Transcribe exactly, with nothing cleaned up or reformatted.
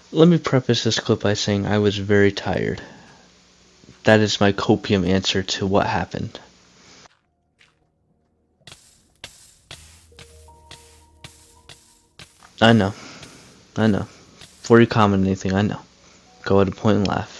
Let me preface this clip by saying I was very tired. That is my copium answer to what happened. I know. I know. Before you comment anything, I know. Go ahead and point and laugh.